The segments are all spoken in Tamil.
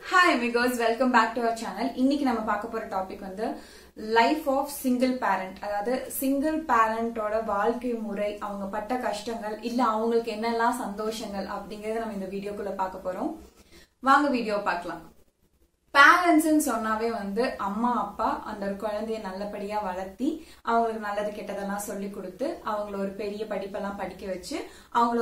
Hi amigos, welcome back to our channel. இன்னைக்கு நம்ம பார்க்க போற டாபிக் வந்து லைஃப் ஆஃப் சிங்கிள் பேரண்ட். அதாவது சிங்கிள் பேரண்டோட வாழ்க்கை முறை, அவங்க பட்ட கஷ்டங்கள், இல்ல அவங்களுக்கு என்னெல்லாம் சந்தோஷங்கள் அப்படிங்கறத நம்ம இந்த வீடியோக்குள்ள பார்க்க போறோம். வாங்க வீடியோ பார்க்கலாம். பேரண்ட்ஸ் சொன்னாவே வந்து அம்மா அப்பா அந்த குழந்தைய நல்லபடியா வளர்த்தி அவங்களுக்கு நல்லது கெட்டதெல்லாம் சொல்லி கொடுத்து அவங்கள ஒரு பெரிய படிப்பெல்லாம் படிக்க வச்சு அவங்கள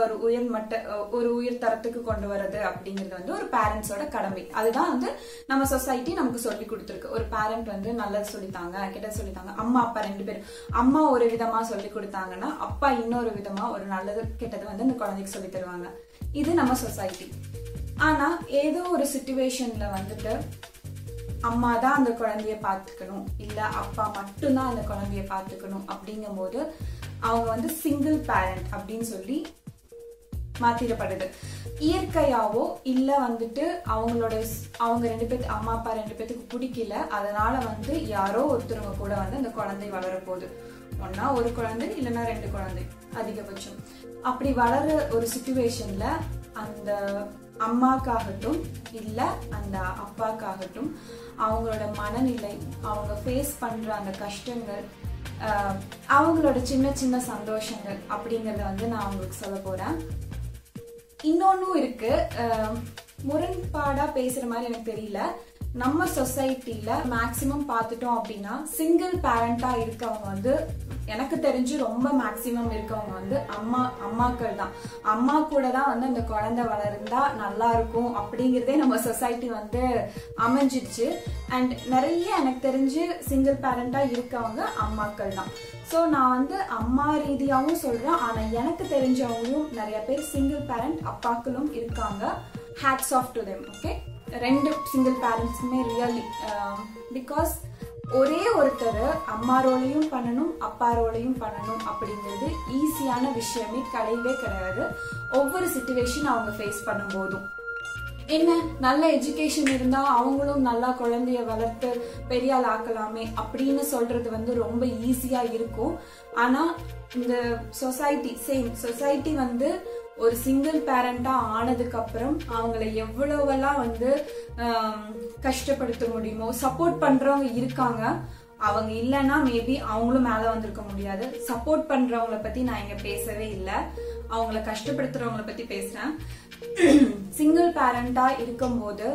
ஒரு உயர் தரத்துக்கு கொண்டு வர்றது அப்படிங்கிறது வந்து ஒரு பேரண்ட்ஸோட கடமை. அதுதான் வந்து நம்ம சொசைட்டி நமக்கு சொல்லி கொடுத்துருக்கு. ஒரு பேரண்ட் வந்து நல்லது சொல்லித்தாங்க, கெட்டது சொல்லித்தாங்க. அம்மா அப்பா ரெண்டு பேரும், அம்மா ஒரு விதமா சொல்லி கொடுத்தாங்கன்னா அப்பா இன்னொரு விதமா ஒரு நல்லது கெட்டது வந்து அந்த குழந்தைக்கு சொல்லி தருவாங்க. இது நம்ம சொசைட்டி. ஆனா ஏதோ ஒரு சிச்சுவேஷன்ல வந்துட்டு அம்மா தான் அந்த குழந்தைய பாத்துக்கணும், இல்ல அப்பா மட்டும்தான் அந்த குழந்தைய பாத்துக்கணும் அப்படிங்கும் போது அவங்க வந்து சிங்கிள் பேரண்ட் அப்படின்னு சொல்லி மாத்திரப்படுது. இயற்கையாவோ இல்ல வந்துட்டு அவங்க ரெண்டு பேருக்கு அம்மா அப்பா ரெண்டு பேத்துக்கு பிடிக்கல, அதனால வந்து யாரோ ஒருத்தருங்க கூட வந்து அந்த குழந்தை வளர போகுது. ஒன்னா ஒரு குழந்தை இல்லைன்னா ரெண்டு குழந்தை அதிகபட்சம். அப்படி வளர ஒரு சிச்சுவேஷன்ல அந்த அம்மாக்காகட்டும் இல்ல அந்த அப்பாக்காகட்டும் அவங்களோட மனநிலை, அவங்க ஃபேஸ் பண்ற அந்த கஷ்டங்கள், அவங்களோட சின்ன சின்ன சந்தோஷங்கள் அப்படிங்கறத வந்து நான் உங்களுக்கு சொல்ல போறேன். இன்னொன்னும் இருக்கு, முரண்பாடா பேசுற மாதிரி எனக்கு தெரியல. நம்ம சொசைட்டில மேக்சிமம் பார்த்துட்டோம் அப்படின்னா சிங்கிள் பேரண்டா இருக்கவங்க வந்து எனக்கு தெரிஞ்சு ரொம்ப மேக்சிமம் இருக்கவங்க வந்து அம்மாக்கள் தான். அம்மா கூட தான் வந்து அந்த குழந்தை வளர்ந்தா நல்லா இருக்கும் அப்படிங்கறதே நம்ம சொசைட்டி வந்து அமைஞ்சிருச்சு. அண்ட் நிறைய எனக்கு தெரிஞ்சு சிங்கிள் பேரண்டா இருக்கவங்க அம்மாக்கள் தான். ஸோ நான் வந்து அம்மா ரீதியாகவும் சொல்றேன், ஆனா எனக்கு தெரிஞ்சவங்களும் நிறைய பேர் சிங்கிள் பேரண்ட் அப்பாக்களும் இருக்காங்க. Hats off to them. Okay, ரெண்டு சிங்கிள் பேரண்ட்ஸுமே ரியலி, பிகாஸ் ஒரே ஒருத்தர் அம்மா ரோலையும் பண்ணணும் அப்பா ரோலையும் பண்ணணும் அப்படிங்கிறது ஈஸியான விஷயமே கிடையவே கிடையாது. ஒவ்வொரு சிச்சுவேஷன் அவங்க ஃபேஸ் பண்ணும் போதும் என்ன நல்ல எஜுகேஷன் இருந்தா அவங்களும் நல்லா குழந்தைய வளர்த்து பெரிய ஆள் ஆக்கலாமே அப்படின்னு சொல்றது வந்து ரொம்ப ஈஸியா இருக்கும். ஆனா இந்த சொசைட்டி வந்து ஒரு சிங்கிள் பேரண்டா ஆனதுக்கு அப்புறம் அவங்கள எவ்வளவெல்லாம் வந்து கஷ்டப்படுத்த முடியுமோ சப்போர்ட் பண்றவங்க இருக்காங்க. அவங்க இல்லைன்னா மேபி அவங்களும் மேல வந்திருக்க முடியாது. சப்போர்ட் பண்றவங்கள பத்தி நான் இங்க பேசவே இல்லை, அவங்கள கஷ்டப்படுத்துறவங்கள பத்தி பேசுறேன். சிங்கிள் பேரண்டா இருக்கும்போது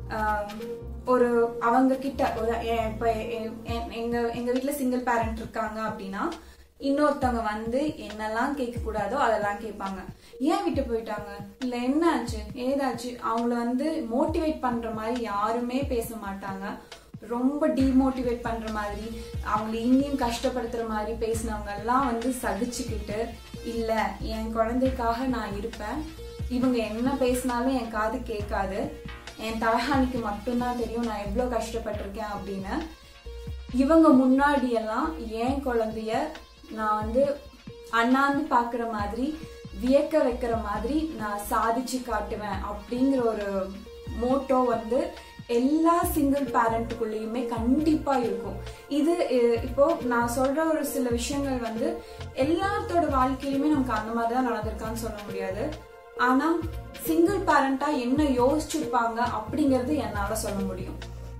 ஒரு அவங்க கிட்ட ஒரு இப்ப எங்க வீட்டுல சிங்கிள் பேரண்ட் இருக்காங்க அப்படின்னா இன்னொருத்தவங்க வந்து என்னெல்லாம் கேட்க கூடாதோ அதெல்லாம் கேட்பாங்க. ஏன் விட்டு போயிட்டாங்க, இல்ல என்ன ஆச்சு ஏதாச்சு, அவங்கள வந்து மோட்டிவேட் பண்ற மாதிரி யாருமே பேச மாட்டாங்க. ரொம்ப டிமோட்டிவேட் பண்ற மாதிரி அவங்களை இன்னும் கஷ்டப்படுத்துற மாதிரி பேசினவங்க எல்லாம் வந்து சகிச்சுக்கிட்டு, இல்ல என் குழந்தைக்காக நான் இருப்பேன், இவங்க என்ன பேசினாலும் என் காது கேட்காது, என் தலகாணிக்கு மட்டும்தான் தெரியும் நான் எவ்வளவு கஷ்டப்பட்டிருக்கேன் அப்படின்னு இவங்க முன்னாடி எல்லாம் என் குழந்தைய நான் வந்து அண்ணாந்து பாக்குற மாதிரி வியக்க வைக்கிற மாதிரி நான் சாதிச்சு காட்டுவேன் அப்படிங்கிற ஒரு மோட்டோ வந்து எல்லா சிங்கிள் பேரண்ட்டுக்குள்ளேயுமே கண்டிப்பா இருக்கும். இது இப்போ நான் சொல்ற ஒரு சில விஷயங்கள் வந்து எல்லாத்தோட வாழ்க்கையிலுமே நமக்கு அந்த மாதிரிதான் நடந்திருக்கான்னு சொல்ல முடியாது. ஆனா சிங்கிள் பேரண்டா என்ன யோசிச்சிருப்பாங்க அப்படிங்கறது என்னால சொல்ல முடியும்.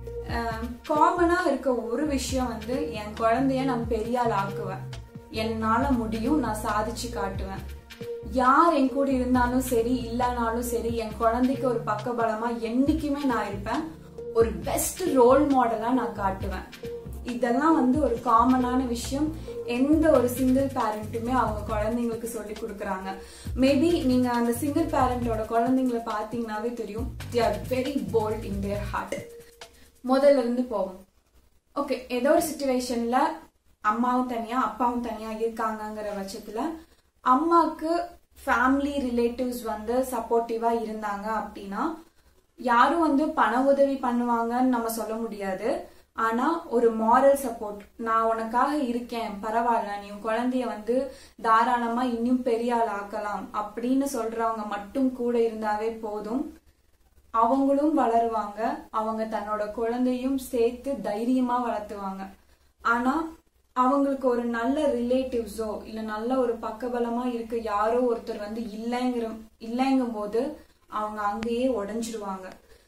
காமனா இருக்க ஒரு விஷயம் வந்து என் குழந்தைய நான் பெரிய ஆள் ஆக்குவேன், என்னால முடியும், நான் சாதிச்சு காட்டுவேன். யார் என் கூட இருந்தாலும் சரி இல்லனாலும் சரி என் குழந்தைக்கு ஒரு பக்கபலமா என்னைக்குமே நான் இருப்பேன், ஒரு பெஸ்ட் ரோல் மாடலா நான் காட்டுவேன். இதெல்லாம் வந்து ஒரு காமனான விஷயம் எந்த ஒரு சிங்கிள் பேரண்ட்டுமே அவங்க குழந்தைங்களுக்கு சொல்லி கொடுக்குறாங்க. மேபி நீங்க அந்த சிங்கிள் பேரண்டோட குழந்தைங்களை பாத்தீங்கன்னாவே தெரியும், they are very bold in their heart. முதல்ல இருந்து போவோம். ஓகே, ஏதோ ஒரு சிச்சுவேஷன்ல அம்மாவும் தனியா அப்பாவும் தனியா இருக்காங்கிற பட்சத்துல அம்மாக்கு ஃபேமிலி ரிலேட்டிவ்ஸ் வந்து சப்போர்ட்டிவா இருந்தாங்க அப்படின்னா யாரும் வந்து பண உதவி பண்ணுவாங்கன்னு நம்ம சொல்ல முடியாது. ஆனா ஒரு மாரல் சப்போர்ட், நான் உனக்காக இருக்கேன், பரவாயில்ல, நீ உன் குழந்தைய வந்து தாராளமா இன்னும் பெரிய ஆள் ஆக்கலாம் அப்படின்னு சொல்றவங்க மட்டும் கூட இருந்தாவே போதும். அவங்களும் வளருவாங்க, அவங்க தன்னோட குழந்தையும் சேர்த்து தைரியமா வளர்த்துவாங்க. ஆனா அவங்களுக்கு ஒரு நல்ல ரிலேட்டிவ்ஸோ இல்ல நல்ல ஒரு பக்கபலமா இருக்க யாரோ ஒருத்தர் வந்து இல்லைங்கும் போது அவங்க அங்கேயே உடைஞ்சிருவாங்க.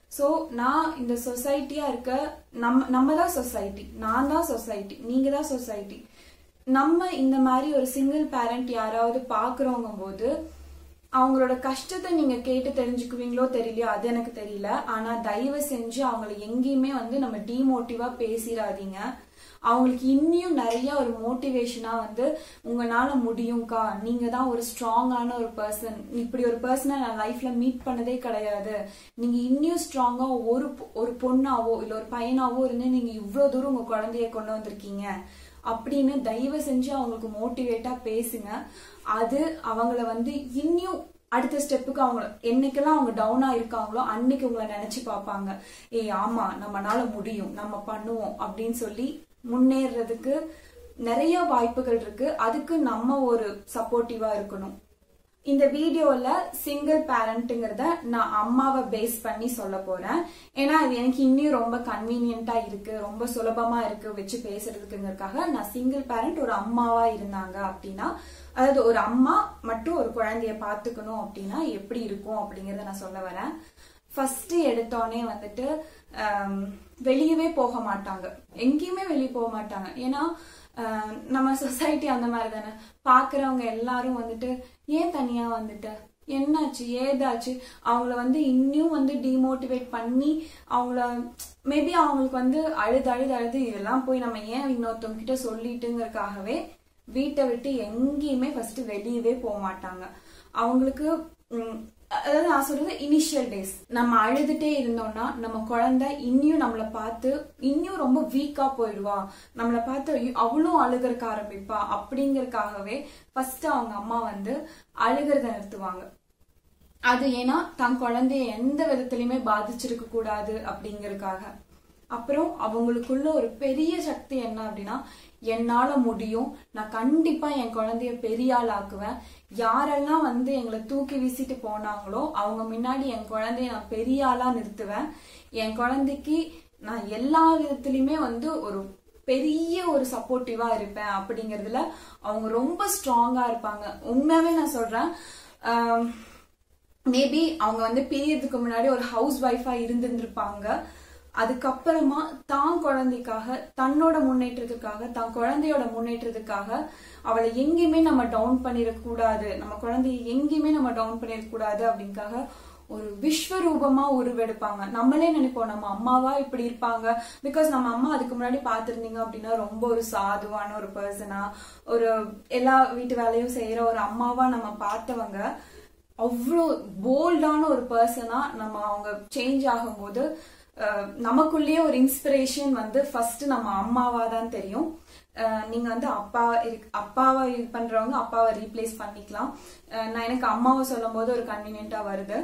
சோ நான் இந்த சொசைட்டியா இருக்க நம்ம தான் சொசைட்டி, நான் தான் சொசைட்டி, நீங்க தான் சொசைட்டி. நம்ம இந்த மாதிரி ஒரு சிங்கிள் பேரண்ட் யாராவது பாக்குறவங்க போது அவங்களோட கஷ்டத்தை நீங்க கேட்டு தெரிஞ்சுக்குவீங்களோ தெரியலையோ அது எனக்கு தெரியல. ஆனா தயவு செஞ்சு அவங்களை எங்கேயுமே வந்து நம்ம டிமோட்டிவா பேசிடாதீங்க. அவங்களுக்கு இன்னும் நிறைய ஒரு மோட்டிவேஷனா வந்து உங்களால முடியும்க்கா, நீங்க தான் ஒரு ஸ்ட்ராங்கான ஒரு பர்சன், இப்படி ஒரு பர்சனை நான் லைஃப்ல மீட் பண்ணதே கிடையாது, நீங்க இன்னும் ஸ்ட்ராங்கா ஒரு பொண்ணாவோ இல்ல ஒரு பையனாவோ இருந்து நீங்க இவ்வளவு தூரம் உங்க குழந்தைய கொண்டு வந்திருக்கீங்க அப்படின்னு தயவு செஞ்சு அவங்களுக்கு மோட்டிவேட்டா பேசுங்க. அது அவங்கள வந்து இன்னும் அடுத்த ஸ்டெப்புக்கு அவங்க என்னைக்கெல்லாம் அவங்க டவுனா இருக்காங்களோ அன்னைக்கு உங்களை நினைச்சு பார்ப்பாங்க, ஆமா நம்மனால முடியும், நம்ம பண்ணுவோம் அப்படின்னு சொல்லி முன்னேறதுக்கு நிறைய வாய்ப்புகள் இருக்கு. அதுக்கு நம்ம ஒரு சப்போர்ட்டிவா இருக்கணும். இந்த வீடியோல சிங்கிள் பேரண்ட்ங்கிறத நான் அம்மாவை பேஸ் பண்ணி சொல்ல போறேன். ஏன்னா அது எனக்கு இன்னும் ரொம்ப கன்வீனியன்டா இருக்கு, ரொம்ப சுலபமா இருக்கு வச்சு பேசுறதுக்குங்கிறதுக்காக நான் சிங்கிள் பேரண்ட் ஒரு அம்மாவா இருந்தாங்க அப்படின்னா, அதாவது ஒரு அம்மா மட்டும் ஒரு குழந்தைய பாத்துக்கணும் அப்படின்னா எப்படி இருக்கும் அப்படிங்கறத நான் சொல்ல வரேன். ஃபர்ஸ்ட் எடுத்தோடனே வந்துட்டு வெளியவே போக மாட்டாங்க, எங்கேயுமே வெளியே போக மாட்டாங்க. ஏன்னா நம்ம சொசைட்டி அந்த மாதிரி தானே, பாக்குறவங்க எல்லாரும் வந்துட்டு ஏன் தனியா வந்துட்ட, என்னாச்சு ஏதாச்சு, அவங்கள வந்து இன்னும் வந்து டிமோட்டிவேட் பண்ணி அவங்கள மேபி அவங்களுக்கு வந்து அழுது இதெல்லாம் போய் நம்ம ஏன் இன்னொருத்தவங்க கிட்ட சொல்லிட்டுங்கிறதுக்காகவே வீட்டை விட்டு எங்கேயுமே ஃபர்ஸ்ட் வெளியவே போக மாட்டாங்க. அவங்களுக்கு அதாவது நான் சொல்றது இனிஷியல் டேஸ் நம்ம அழுதுட்டே இருந்தோம்னா நம்ம குழந்தை இன்னும் நம்மளை பார்த்து இன்னும் ரொம்ப வீக்கா போயிடுவா, நம்மளை பார்த்து அவ்வளோ அழுகிறக்க ஆரம்பிப்பா அப்படிங்கறதுக்காகவே ஃபர்ஸ்ட் அவங்க அம்மா வந்து அழுகிறத நிறுத்துவாங்க. அது ஏன்னா தன் குழந்தைய எந்த விதத்திலயுமே பாதிச்சிருக்க கூடாது அப்படிங்கறதுக்காக. அப்புறம் அவங்களுக்குள்ள ஒரு பெரிய சக்தி என்ன அப்படின்னா, என்னால முடியும், நான் கண்டிப்பா என் குழந்தைய பெரிய ஆள் ஆக்குவேன், யாரெல்லாம் வந்து எங்களை தூக்கி வீசிட்டு போனாங்களோ அவங்க முன்னாடி என் குழந்தைய நான் பெரிய ஆளா நிறுத்துவேன், என் குழந்தைக்கு நான் எல்லா விதத்திலயுமே வந்து ஒரு பெரிய ஒரு சப்போர்ட்டிவா இருப்பேன் அப்படிங்கறதுல அவங்க ரொம்ப ஸ்ட்ராங்கா இருப்பாங்க. உண்மையாவே நான் சொல்றேன், மேபி அவங்க வந்து பீரியடுக்கு முன்னாடி ஒரு ஹவுஸ் ஒய்ஃபா இருந்திருப்பாங்க, அதுக்கப்புறமா தான் குழந்தைக்காக தன்னோட முன்னேற்றத்துக்காக தான் குழந்தையோட முன்னேற்றத்துக்காக அவளை எங்கேயுமே நம்ம டவுன் பண்ணிடக்கூடாது, நம்ம குழந்தைய எங்கேயுமே நம்ம டவுன் பண்ணிடக்கூடாது அப்படின்னுக்காக ஒரு விஸ்வரூபமா உருவெடுப்பாங்க. நம்மளே நினைப்போம் நம்ம அம்மாவா இப்படி இருப்பாங்க, பிகாஸ் நம்ம அம்மா அதுக்கு முன்னாடி பாத்துருந்தீங்க அப்படின்னா ரொம்ப ஒரு சாதுவான ஒரு பர்சனா, ஒரு எல்லா வீட்டு வேலையும் செய்யற ஒரு அம்மாவா நம்ம பார்த்தவங்க அவ்வளோ போல்டான ஒரு பர்சனா நம்ம அவங்க சேஞ்ச் ஆகும்போது நமக்குள்ளேயே ஒரு இன்ஸ்பிரேஷன் வந்து ஃபர்ஸ்ட் நம்ம அம்மாவா தான் தெரியும். நீங்க வந்து அப்பாவை இது பண்றவங்க அப்பாவை ரீப்ளேஸ் பண்ணிக்கலாம். நான் எனக்கு அம்மாவை சொல்லும் போது ஒரு கன்வீனியன்டா வருது.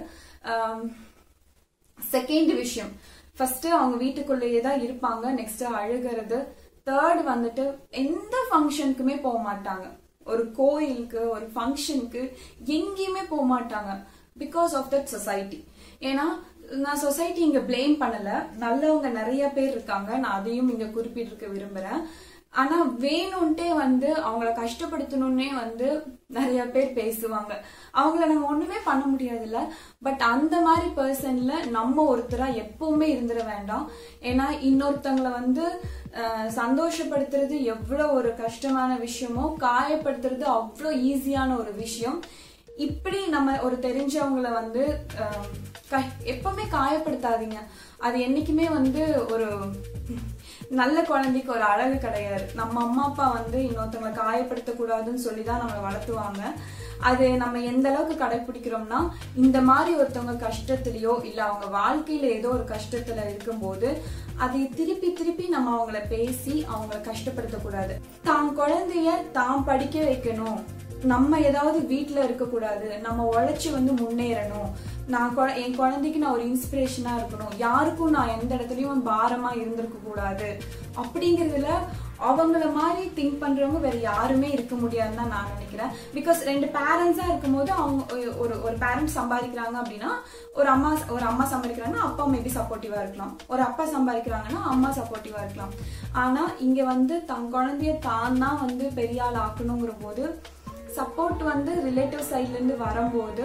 செகண்ட் விஷயம், ஃபர்ஸ்ட் அவங்க வீட்டுக்குள்ளேயே தான் இருப்பாங்க, நெக்ஸ்ட் அழுகிறது. தேர்ட் வந்துட்டு எந்த ஃபங்க்ஷனுக்குமே போக மாட்டாங்க, ஒரு கோயிலுக்கு ஒரு ஃபங்க்ஷனுக்கு எங்கேயுமே போக மாட்டாங்க, பிகாஸ் ஆஃப் தட் சொசைட்டி. ஏன்னா நான் சொசைட்டி இங்க பிளேம் பண்ணல, நல்லவங்க நிறைய பேர் இருக்காங்க, நான் அதையும் இங்க குறிப்பிட்டிருக்க விரும்புறேன். ஆனா வேணும்ட்டே வந்து அவங்கள கஷ்டப்படுத்தணும்னே வந்து நிறைய பேர் பேசுவாங்க, அவங்கள நம்ம ஒண்ணுமே பண்ண முடியாதுல்ல. பட் அந்த மாதிரி பர்சன்ல நம்ம ஒருத்தரா எப்பவுமே இருந்துட வேண்டாம். ஏன்னா இன்னொருத்தவங்களை வந்து சந்தோஷப்படுத்துறது எவ்வளவு ஒரு கஷ்டமான விஷயமோ காயப்படுத்துறது அவ்வளோ ஈஸியான ஒரு விஷயம். இப்படி நம்ம ஒரு தெரிஞ்சவங்களை வந்து எப்பவுமே காயப்படுத்தாதீங்க. அது என்னைக்குமே வந்து ஒரு நல்ல குழந்தைக்கு ஒரு அழகு கிடையாது. நம்ம அம்மா அப்பா வந்து இன்னொருத்தவங்களை காயப்படுத்த கூடாதுன்னு சொல்லிதான் நம்மளை வளர்த்துவாங்க. அது நம்ம எந்த அளவுக்கு கடைபிடிக்கிறோம்னா, இந்த மாதிரி ஒருத்தவங்க கஷ்டத்திலயோ இல்ல அவங்க வாழ்க்கையில ஏதோ ஒரு கஷ்டத்துல இருக்கும்போது அதை திருப்பி திருப்பி நம்ம அவங்கள பேசி அவங்கள கஷ்டப்படுத்த கூடாது. தான் குழந்தைய தான் படிக்க வைக்கணும், நம்ம ஏதாவது வீட்டுல இருக்க கூடாது, நம்ம உழைச்சு வந்து முன்னேறணும், நான் என் குழந்தைக்கு நான் ஒரு இன்ஸ்பிரேஷனா இருக்கணும், யாருக்கும் நான் எந்த இடத்துலயும் பாரமா இருந்திருக்க கூடாது அப்படிங்கறதுல அவங்கள மாதிரி திங்க் பண்றவங்க வேற யாருமே இருக்க முடியாதுன்னு தான் நான் நினைக்கிறேன். பிகாஸ் ரெண்டு பேரண்ட்ஸா இருக்கும் போது அவங்க ஒரு பேரண்ட் சம்பாதிக்கிறாங்க அப்படின்னா ஒரு அம்மா சம்பாதிக்கிறாங்கன்னா அப்பா மேபி சப்போர்ட்டிவா இருக்கலாம், ஒரு அப்பா சம்பாதிக்கிறாங்கன்னா அம்மா சப்போர்ட்டிவா இருக்கலாம். ஆனா இங்க வந்து தன் குழந்தைய தான் தான் வந்து பெரிய ஆள் ஆக்கணுங்கிற போது சப்போர்ட் வந்து ரிலேட்டிவ் சைட்ல இருந்து வரும்போது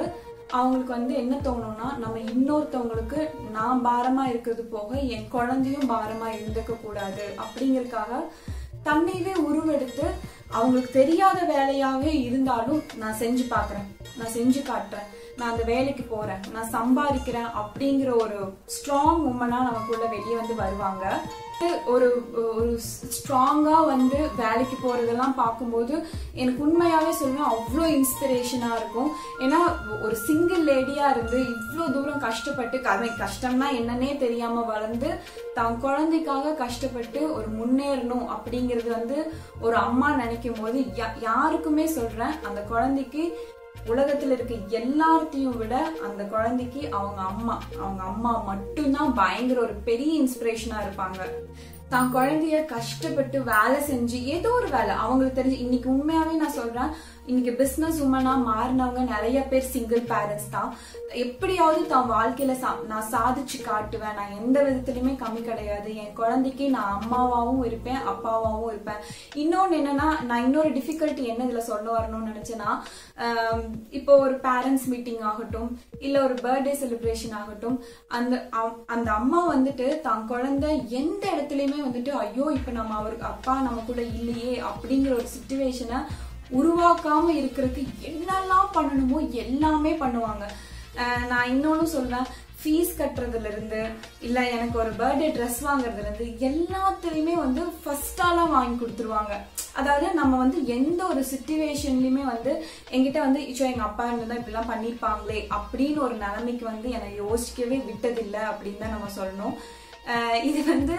அவங்களுக்கு வந்து என்ன தோணும்னா, நம்ம இன்னொருத்தவங்களுக்கு நான் பாரமா இருக்கிறது போக என் குழந்தையும் பாரமா இருந்துக்க கூடாது அப்படிங்கறதுக்காக தன்னையவே உருவெடுத்து அவங்களுக்கு தெரியாத வேலையாவே இருந்தாலும் நான் செஞ்சு பாக்குறேன், நான் செஞ்சு காட்டுறேன், நான் அந்த வேலைக்கு போறேன், நான் சம்பாதிக்கிறேன் அப்படிங்கிற ஒரு ஸ்ட்ராங் உமனா நமக்குள்ள வெளியே வந்து வருவாங்க. ஒரு ஒரு ஸ்ட்ராங்கா வந்து வேலைக்கு போறதெல்லாம் பார்க்கும்போது எனக்கு உண்மையாவே சொல்லுவேன் அவ்வளோ இன்ஸ்பிரேஷனா இருக்கும். ஏன்னா ஒரு சிங்கிள் லேடியா இருந்து இவ்வளோ தூரம் கஷ்டப்பட்டு, கஷ்டம்னா என்னன்னே தெரியாம வளர்ந்து தான் குழந்தைக்காக கஷ்டப்பட்டு ஒரு முன்னேறணும் அப்படிங்கிறது வந்து ஒரு அம்மா நினைக்கும் போது யாருக்குமே சொல்றேன், அந்த குழந்தைக்கு உலகத்துல இருக்க எல்லாத்தையும் விட அந்த குழந்தைக்கு அவங்க அம்மா மட்டும்தான் பயங்கர ஒரு பெரிய இன்ஸ்பிரேஷனா இருப்பாங்க. தான் குழந்தைய கஷ்டப்பட்டு வேலை செஞ்சு ஏதோ ஒரு வேலை அவங்களுக்கு தெரிஞ்சு, இன்னைக்கு உண்மையாவே நான் சொல்றேன், இன்னைக்கு பிசினஸ் உமனா மாறினவங்க நிறைய பேர் சிங்கிள் பேரண்ட்ஸ் தான். எப்படியாவது தான் வாழ்க்கையில நான் சாதிச்சு காட்டுவேன், நான் எந்த விதத்திலுமே கம்மி கிடையாது, என் குழந்தைக்கு நான் அம்மாவாவும் இருப்பேன், அப்பாவாவும் இருப்பேன். இன்னொன்னு என்னன்னா, நான் இன்னொரு டிஃபிகல்ட்டி என்ன இதுல சொல்ல வரணும்னு நினைச்சேன்னா, இப்போ ஒரு பேரண்ட்ஸ் மீட்டிங் ஆகட்டும், இல்ல ஒரு பர்த்டே செலிப்ரேஷன் ஆகட்டும், அந்த அம்மா வந்துட்டு தான் குழந்தை எந்த இடத்துலயுமே வந்துட்டு ஐயோ இப்ப நம்ம அவருக்கு அப்பா நம்ம கூட இல்லையே அப்படிங்கிற ஒரு சிச்சுவேஷனை உருவாக்காம இருக்கிறதுக்கு என்னெல்லாம் பண்ணணுமோ எல்லாமே பண்ணுவாங்க. நான் இன்னொன்னு சொல்றேன், ஃபீஸ் கட்டுறதுல இருந்து இல்ல எனக்கு ஒரு பர்த்டே ட்ரெஸ் வாங்குறதுல இருந்து எல்லாத்துலயுமே வந்து ஃபர்ஸ்ட் ஆளா வாங்கி கொடுத்துருவாங்க. அதாவது நம்ம வந்து எந்த ஒரு சிச்சுவேஷன்லயுமே வந்து என்கிட்ட வந்து எங்க அப்பா இருந்துதான் இப்படி எல்லாம் பண்ணிருப்பாங்களே அப்படின்னு ஒரு நிலைமைக்கு வந்து என்னை யோசிக்கவே விட்டதில்லை அப்படின்னு தான் நம்ம சொல்லணும். இது வந்து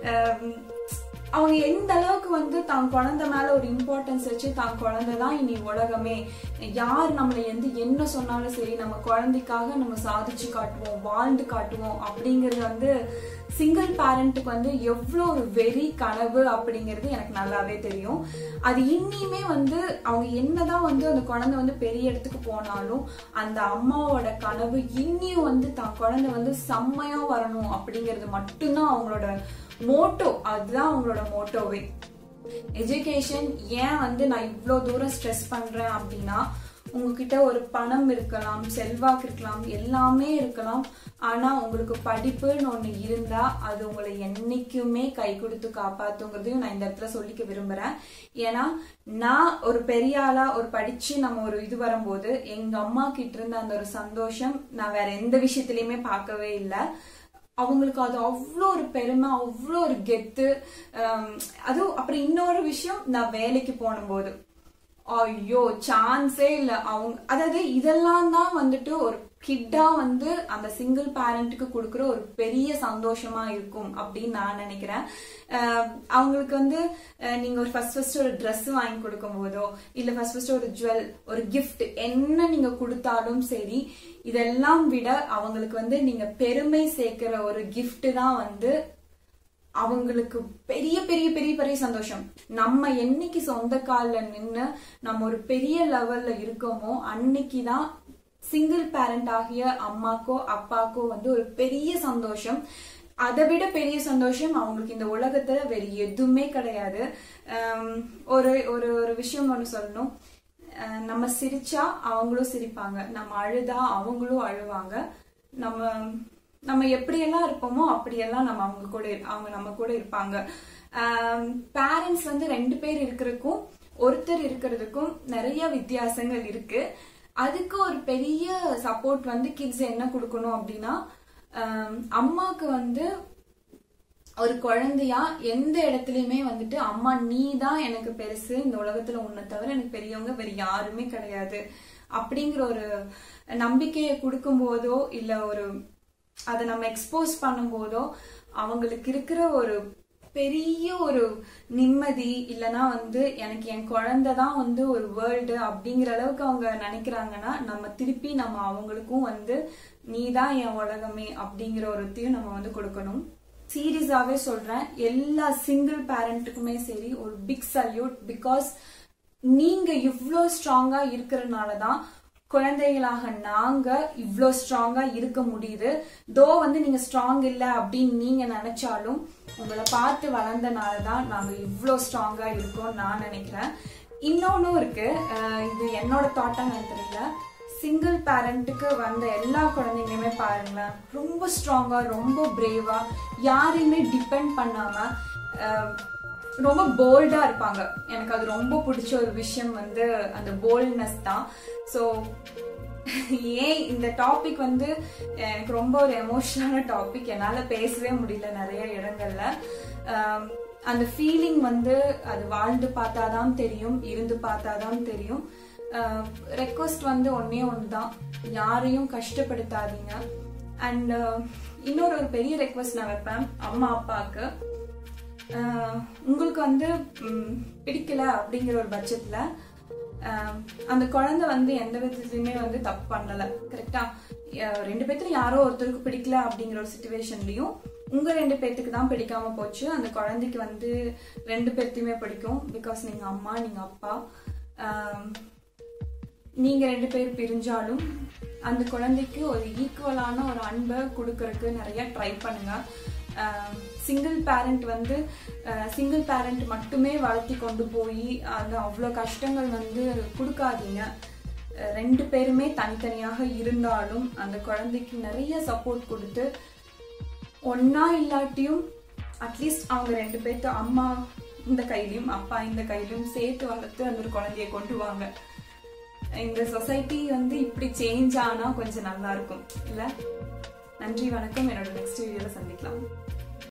அவங்க எந்த அளவுக்கு வந்து தான் குழந்தை மேல ஒரு இம்பார்ட்டன்ஸ் வச்சு தான் குழந்தைதான் இனி உலகமே, யார் நம்மளை என்ன சொன்னாலும் சரி நம்ம குழந்தைக்காக நம்ம சாதிச்சு காட்டுவோம், வாழ்ந்து காட்டுவோம் அப்படிங்கறது வந்து சிங்கிள் பேரண்ட்டுக்கு வந்து எவ்வளவு ஒரு வெறி கனவு அப்படிங்கிறது எனக்கு நல்லாவே தெரியும். அது இன்னியுமே வந்து அவங்க என்னதான் வந்து அந்த குழந்தை வந்து பெரிய இடத்துக்கு போனாலும் அந்த அம்மாவோட கனவு இன்னியும் வந்து தான் குழந்தை வந்து செம்மையா வரணும் அப்படிங்கிறது மட்டும்தான் அவங்களோட மோட்டோ. அதுதான் அவங்களோட மோட்டோவே. எஜுகேஷன் ஏன் வந்து நான் இவ்வளோ தூரம் ஸ்ட்ரெஸ் பண்றேன் அப்படின்னா, உங்ககிட்ட ஒரு பணம் இருக்கலாம், செல்வாக்கு இருக்கலாம், எல்லாமே இருக்கலாம், ஆனா உங்களுக்கு படிப்புன்னு ஒண்ணு இருந்தா அது உங்களை என்னைக்குமே கை கொடுத்து காப்பாத்துங்கிறதையும் நான் இந்த இடத்துல சொல்லிக்க விரும்புறேன். ஏன்னா நான் ஒரு பெரிய ஆளா ஒரு படிச்சு நம்ம ஒரு இது வரும்போது எங்க அம்மா கிட்ட இருந்த அந்த ஒரு சந்தோஷம் நான் வேற எந்த விஷயத்திலயுமே பார்க்கவே இல்லை. அவங்களுக்கு அது அவ்வளோ ஒரு பெருமை, அவ்வளோ ஒரு கெத்து. அதுவும் அப்புறம் இன்னொரு விஷயம், நான் வேலைக்கு போனும்போது ஐயோ சான்ஸே இல்ல. அவங்க அதாவது இதெல்லாம் தான் வந்துட்டு ஒரு கிட்டா வந்து அந்த சிங்கிள் பேரண்ட்டுக்கு கொடுக்குற ஒரு பெரிய சந்தோஷமா இருக்கும் அப்படின்னு நான் நினைக்கிறேன். அவங்களுக்கு வந்து நீங்க ஒரு ஃபர்ஸ்ட் ஒரு ட்ரெஸ் வாங்கி கொடுக்கும் போதோ இல்ல ஃபர்ஸ்ட் ஒரு ஜுவல், ஒரு கிஃப்ட் என்ன நீங்க கொடுத்தாலும் சரி, இதெல்லாம் விட அவங்களுக்கு வந்து நீங்க பெருமை சேர்க்கிற ஒரு கிஃப்ட் தான் வந்து அவங்களுக்கு பெரிய பெரிய பெரிய பெரிய சந்தோஷம். நம்ம என்னைக்கு சொந்த கால்ல நின்று நம்ம ஒரு பெரிய லெவல்ல இருக்கோமோ அன்னைக்குதான் சிங்கிள் பேரண்ட் ஆகிய அம்மாக்கோ அப்பாக்கோ வந்து ஒரு பெரிய சந்தோஷம். அதை விட பெரிய சந்தோஷம் அவங்களுக்கு இந்த உலகத்துல வேற எதுவுமே கிடையாது. ஒரு ஒரு ஒரு விஷயம் ஒண்ணு சொல்லணும், நம்ம சிரிச்சா அவங்களும் சிரிப்பாங்க, நம்ம அழுதா அவங்களும் அழுவாங்க, நம்ம எப்படியெல்லாம் இருப்போமோ அப்படியெல்லாம் அவங்க நம்ம கூட இருப்பாங்க. பேரண்ட்ஸ் வந்து 2 பேர் இருக்கிறதுக்கும் ஒருத்தர் இருக்கிறதுக்கும் நிறைய வித்தியாசங்கள் இருக்கு. அதுக்கு ஒரு பெரிய சப்போர்ட் வந்து கிட்ஸ் என்ன கொடுக்கணும் அப்படின்னா, அம்மாக்கு வந்து ஒரு குழந்தையா எந்த இடத்துலயுமே வந்துட்டு அம்மா நீ தான் எனக்கு பெருசு, இந்த உலகத்துல உன்னை தவிர எனக்கு பெரியவங்க வேற யாருமே கிடையாது அப்படிங்கிற ஒரு நம்பிக்கையை கொடுக்கும் போதோ இல்ல ஒரு அதை நம்ம எக்ஸ்போஸ் பண்ணும் போதோ அவங்களுக்கு இருக்கிற ஒரு பெரிய ஒரு நிம்மதி, இல்லைன்னா வந்து எனக்கு என் குழந்தைதான் வந்து ஒரு வேர்ல்டு அப்படிங்கிற அளவுக்கு அவங்க நினைக்கிறாங்கன்னா நம்ம அவங்களுக்கும் வந்து நீதான் என் உலகமே அப்படிங்கிற ஒருத்தையும் நம்ம வந்து கொடுக்கணும். சீரியஸாவே சொல்றேன், எல்லா சிங்கிள் பேரண்ட்டுக்குமே சரி ஒரு பிக் சல்யூட். பிகாஸ் நீங்க இவ்ளோ ஸ்ட்ராங்கா இருக்கிறதுனாலதான் குழந்தைகளாக நாங்க இவ்ளோ ஸ்ட்ராங்கா இருக்க முடியுது. தோ வந்து நீங்க ஸ்ட்ராங் இல்ல அப்படின்னு நீங்க நினைச்சாலும் உங்களை பார்த்து வளர்ந்தனாலதான் நாங்க இவ்ளோ ஸ்ட்ராங்கா இருக்கோம் நான் நினைக்கிறேன். இன்னொன்னும் இருக்கு, இது என்னோட தாட்டா நான் தெரியல, சிங்கிள் பேரண்ட்டுக்கு வந்த எல்லா குழந்தைங்களுமே பாருங்களேன், ரொம்ப ஸ்ட்ராங்கா, ரொம்ப பிரேவா, யாரையுமே டிபெண்ட் பண்ணாம ரொம்ப போல்டா இருப்பாங்க. எனக்கு அது ரொம்ப பிடிச்ச ஒரு விஷயம் வந்து அந்த போல்ட்னஸ் தான். ஸோ ஏன் இந்த டாபிக் வந்து எனக்கு ரொம்ப ஒரு எமோஷனலான டாபிக், என்னால் பேசவே முடியல நிறைய இடங்கள்ல. அந்த ஃபீலிங் வந்து அது வாழ்ந்து பார்த்தாதான் தெரியும், இருந்து பார்த்தாதான் தெரியும். ரெக்வஸ்ட் வந்து ஒன்னே ஒன்று தான், யாரையும் கஷ்டப்படுத்தாதீங்க. அண்ட் இன்னொரு ஒரு பெரிய ரெக்வஸ்ட் நான் வைப்பேன் அம்மா அப்பாவுக்கு. உங்களுக்கு வந்து பிடிக்கல அப்படிங்கிற ஒரு பட்சத்துல அந்த குழந்தை வந்து எந்த விதத்துலயுமே வந்து தப்பு பண்ணல, கரெக்டா? 2 பேத்துல யாரோ ஒருத்தருக்கு பிடிக்கல அப்படிங்கிற ஒரு சிச்சுவேஷன்லயும் உங்க 2 பேத்துக்கு தான் பிடிக்காம போச்சு, அந்த குழந்தைக்கு வந்து 2 பேர்த்தையுமே பிடிக்கும். பிகாஸ் நீங்க அம்மா, நீங்க அப்பா. நீங்க 2 பேர் பிரிஞ்சாலும் அந்த குழந்தைக்கு ஒரு ஈக்குவலான ஒரு அன்பை கொடுக்கறதுக்கு நிறைய ட்ரை பண்ணுங்க. சிங்கிள் பேரண்ட் வந்து சிங்கிள் பேரண்ட் மட்டுமே வளர்த்தி கொண்டு போய் அந்த அவ்வளோ கஷ்டங்கள் வந்து கொடுக்காதீங்க. 2 பேருமே தனித்தனியாக இருந்தாலும் அந்த குழந்தைக்கு நிறைய சப்போர்ட் கொடுத்து, ஒன்னா இல்லாட்டியும் அட்லீஸ்ட் அவங்க 2 பேர்த்து அம்மா இந்த கையிலையும் அப்பா இந்த கையிலையும் சேர்த்து வளர்த்து அந்த ஒரு குழந்தைய கொண்டு வாங்க. இந்த சொசைட்டி வந்து இப்படி சேஞ்ச் ஆனா கொஞ்சம் நல்லா இருக்கும் இல்ல? நன்றி, வணக்கம். என்னோட நெக்ஸ்ட் வீடியோல சந்திக்கலாம்.